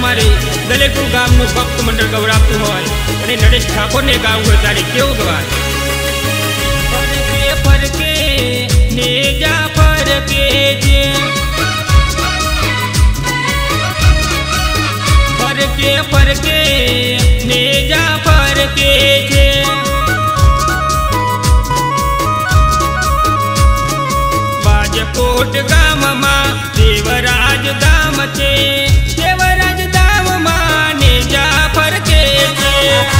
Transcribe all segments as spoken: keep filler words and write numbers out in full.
તમારે દલેકુ ગામનું ભક્ત મંડળ ગૌરાવતું હોય અને નરેશ ઠાકોરને ગાવું હોય ત્યારે કેવું ગવાય? ફરકે ફરકે નેજા ફરકે છે, ફરકે ફરકે નેજા ફરકે છે, બાજકોટ ગામમાં દેવરાજ ધામ છે, દેવરાજ ધામમાં નેજા ફરકે છે,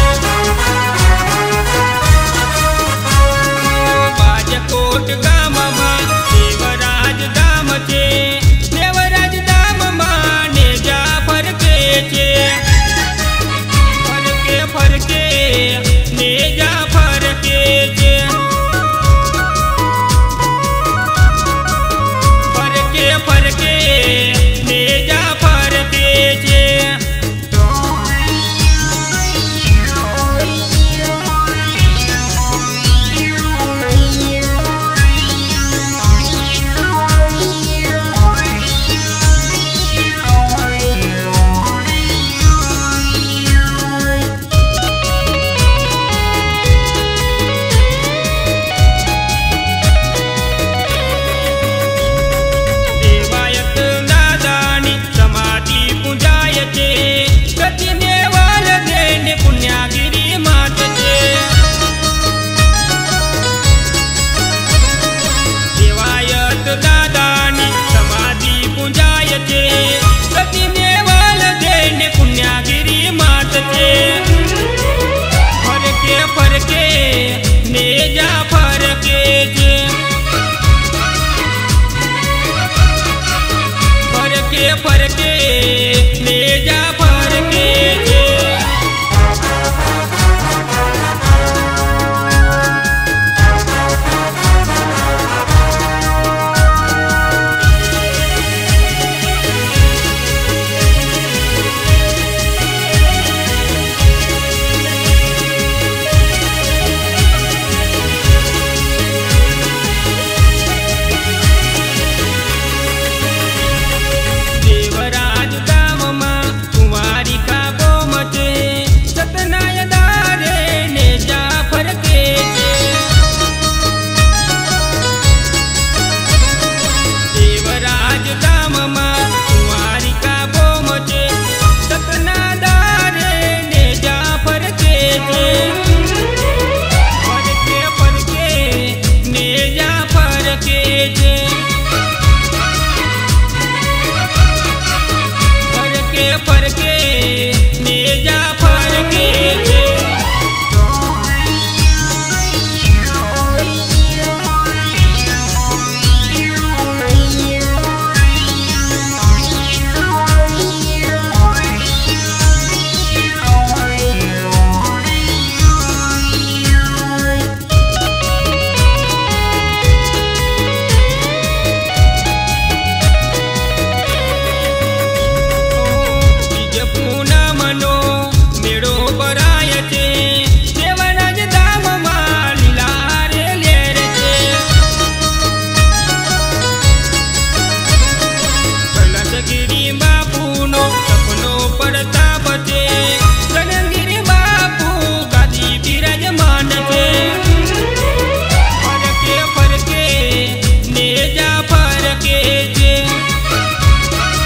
બાજકોટ ગામમાં દેવરાજ ધામ છે, દેવરાજ ધામમાં નેજા ફરકે છે, ફરકે ફરકે નેજા ફરકે છે, ફરકે ફરકે નેજા ફરકે છે. ફરકે ફરકે નેજા ફરકે છે, ફરકે ફરકે નેજા ફરકે છે. ફરકે નેજા ફરકે છે.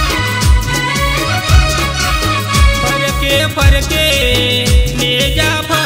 ફરકે નેજા